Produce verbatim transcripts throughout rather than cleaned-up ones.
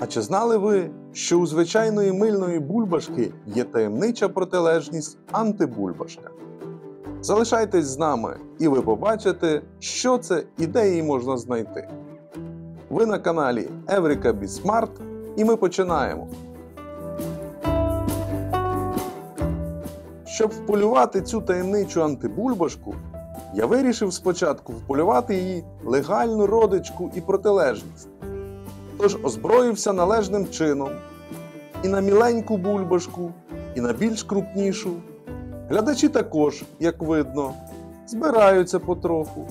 А чи знали ви, що у звичайної мильної бульбашки є таємнича протилежність антибульбашка? Залишайтесь з нами, і ви побачите, що це і де її можна знайти. Ви на каналі Еврика Бі Смарт, і ми починаємо. Щоб вполювати цю таємничу антибульбашку, я вирішив спочатку вполювати її легальну родичку і протилежність. Тож озброївся належним чином і на міленьку бульбашку, і на більш крупнішу. Глядачі також, як видно, збираються потроху.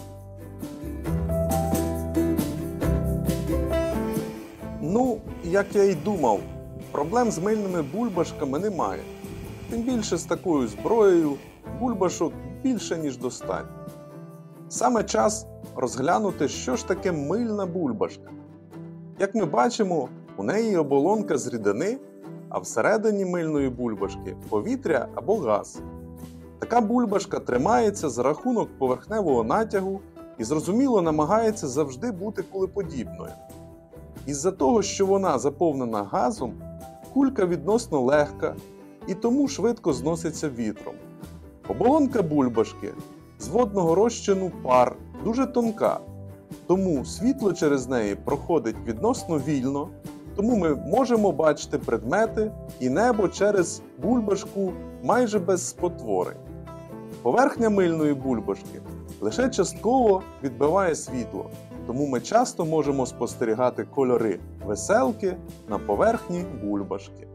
Ну, як я й думав, проблем з мильними бульбашками немає. Тим більше з такою зброєю бульбашок більше, ніж достатньо. Саме час розглянути, що ж таке мильна бульбашка. Як ми бачимо, у неї оболонка з рідини, а всередині мильної бульбашки повітря або газ. Така бульбашка тримається за рахунок поверхневого натягу і, зрозуміло, намагається завжди бути кулеподібною. Із-за того, що вона заповнена газом, кулька відносно легка і тому швидко зноситься вітром. Оболонка бульбашки з водного розчину пар дуже тонка, тому світло через неї проходить відносно вільно, тому ми можемо бачити предмети і небо через бульбашку майже без спотворень. Поверхня мильної бульбашки лише частково відбиває світло, тому ми часто можемо спостерігати кольори веселки на поверхні бульбашки.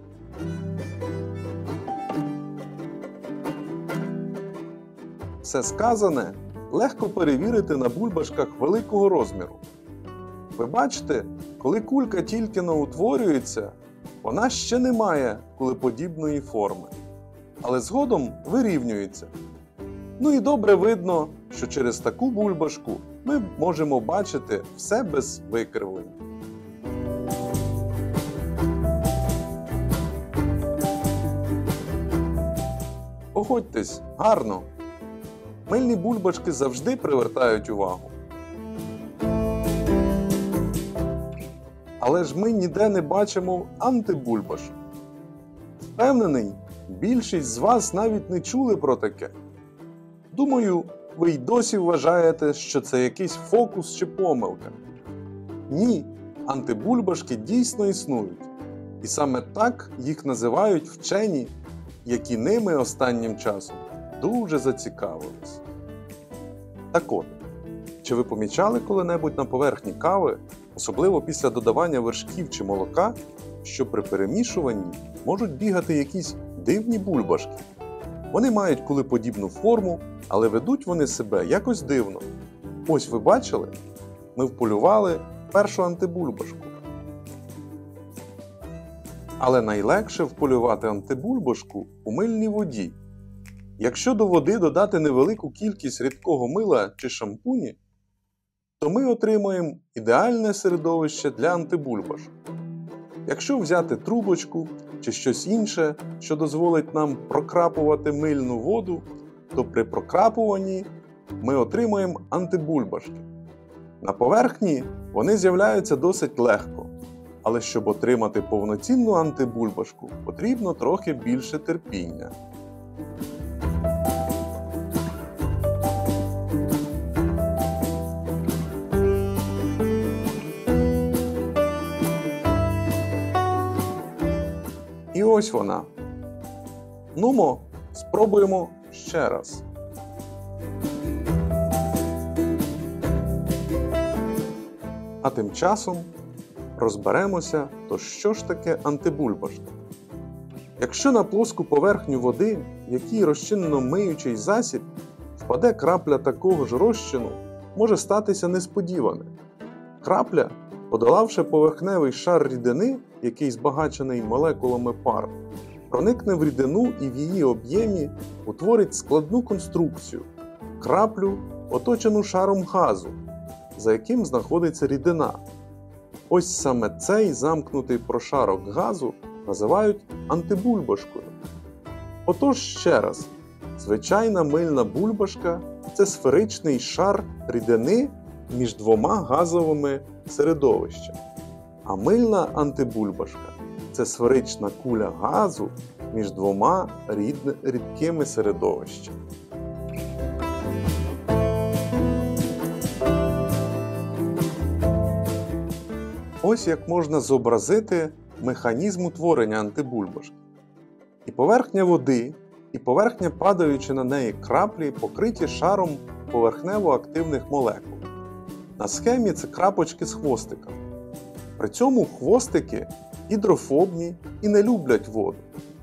Все сказане легко перевірити на бульбашках великого розміру. Ви бачите, коли кулька тільки наутворюється, вона ще не має кулеподібної форми, але згодом вирівнюється. Ну і добре видно, що через таку бульбашку ми можемо бачити все без викривлень. Погодьтесь, гарно! Мильні бульбашки завжди привертають увагу. Але ж ми ніде не бачимо антибульбашок. Впевнений, більшість з вас навіть не чули про таке. Думаю, ви й досі вважаєте, що це якийсь фокус чи помилка. Ні, антибульбашки дійсно існують. І саме так їх називають вчені, які ними останнім часом дуже зацікавились. Так от, чи ви помічали коли-небудь на поверхні кави, особливо після додавання вершків чи молока, що при перемішуванні можуть бігати якісь дивні бульбашки? Вони мають кулеподібну форму, але ведуть вони себе якось дивно. Ось ви бачили? Ми вполювали першу антибульбашку. Але найлегше вполювати антибульбашку у мильній воді. Якщо до води додати невелику кількість рідкого мила чи шампуні, то ми отримаємо ідеальне середовище для антибульбашок. Якщо взяти трубочку чи щось інше, що дозволить нам прокрапувати мильну воду, то при прокрапуванні ми отримаємо антибульбашки. На поверхні вони з'являються досить легко, але щоб отримати повноцінну антибульбашку, потрібно трохи більше терпіння. І ось вона. Нумо, спробуємо ще раз. А тим часом розберемося, то що ж таке антибульбашка. Якщо на плоску поверхню води, в якій розчинено миючий засіб, впаде крапля такого ж розчину, може статися несподіване. Крапля, подолавши поверхневий шар рідини, який збагачений молекулами пар, проникне в рідину і в її об'ємі утворить складну конструкцію – краплю, оточену шаром газу, за яким знаходиться рідина. Ось саме цей замкнутий прошарок газу називають антибульбашкою. Отож ще раз, звичайна мильна бульбашка – це сферичний шар рідини між двома газовими середовищами. А мильна антибульбашка – це сферична куля газу між двома рідн- рідкими середовищами. Ось як можна зобразити механізм утворення антибульбашки. І поверхня води, і поверхня падаючи на неї краплі покриті шаром поверхнево-активних молекул. На схемі це крапочки з хвостиками. При цьому хвостики гідрофобні і не люблять воду.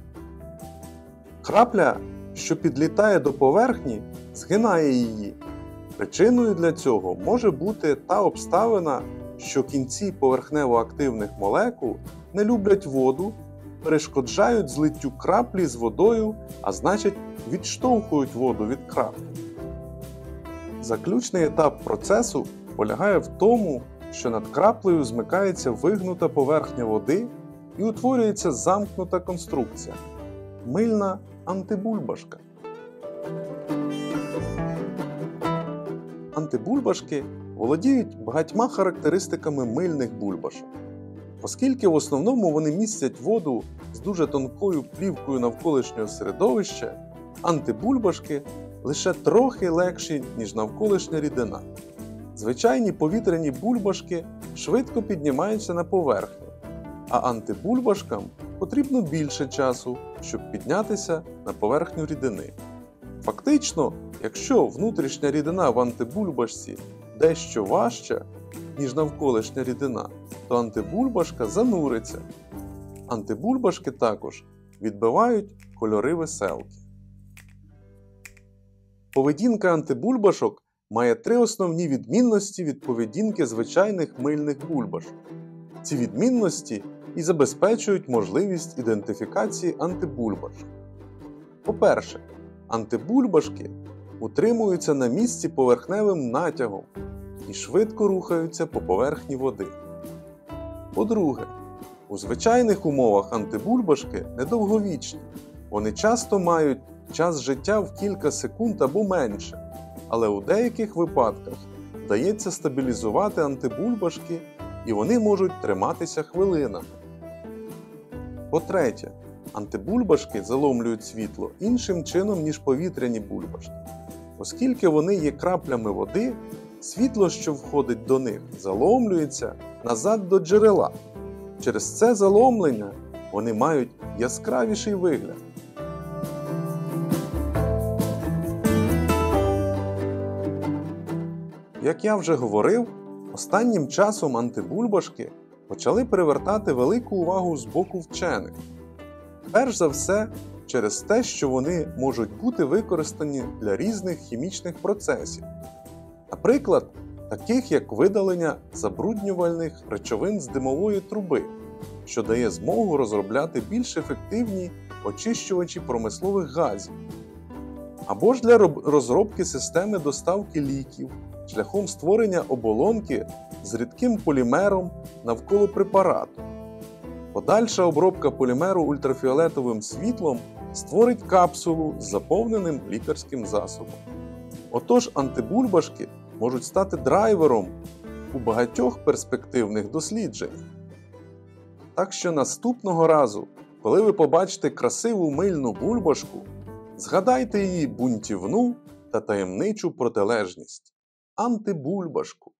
Крапля, що підлітає до поверхні, згинає її. Причиною для цього може бути та обставина, що кінці поверхнево-активних молекул не люблять воду, перешкоджають злиттю краплі з водою, а значить відштовхують воду від краплі. Заключний етап процесу полягає в тому, що над краплею змикається вигнута поверхня води і утворюється замкнута конструкція – мильна антибульбашка. Антибульбашки володіють багатьма характеристиками мильних бульбашок. Оскільки в основному вони містять воду з дуже тонкою плівкою навколишнього середовища, антибульбашки лише трохи легші, ніж навколишня рідина. Звичайні повітряні бульбашки швидко піднімаються на поверхню, а антибульбашкам потрібно більше часу, щоб піднятися на поверхню рідини. Фактично, якщо внутрішня рідина в антибульбашці дещо важча, ніж навколишня рідина, то антибульбашка зануриться. Антибульбашки також відбивають кольори веселки. Поведінка антибульбашок має три основні відмінності від поведінки звичайних мильних бульбашок. Ці відмінності і забезпечують можливість ідентифікації антибульбашок. По-перше, антибульбашки утримуються на місці поверхневим натягом і швидко рухаються по поверхні води. По-друге, у звичайних умовах антибульбашки недовговічні. Вони часто мають час життя в кілька секунд або менше, але у деяких випадках вдається стабілізувати антибульбашки і вони можуть триматися хвилинами. По-третє, антибульбашки заломлюють світло іншим чином, ніж повітряні бульбашки. Оскільки вони є краплями води, світло, що входить до них, заломлюється назад до джерела. Через це заломлення вони мають яскравіший вигляд. Як я вже говорив, останнім часом антибульбашки почали привертати велику увагу з боку вчених. Перш за все, через те, що вони можуть бути використані для різних хімічних процесів. Наприклад, таких як видалення забруднювальних речовин з димової труби, що дає змогу розробляти більш ефективні очищувачі промислових газів. Або ж для розробки системи доставки ліків шляхом створення оболонки з рідким полімером навколо препарату. Подальша обробка полімеру ультрафіолетовим світлом створить капсулу з заповненим лікарським засобом. Отож, антибульбашки можуть стати драйвером у багатьох перспективних дослідженнях. Так що наступного разу, коли ви побачите красиву мильну бульбашку, згадайте її бунтівну та таємничу протилежність – антибульбашку.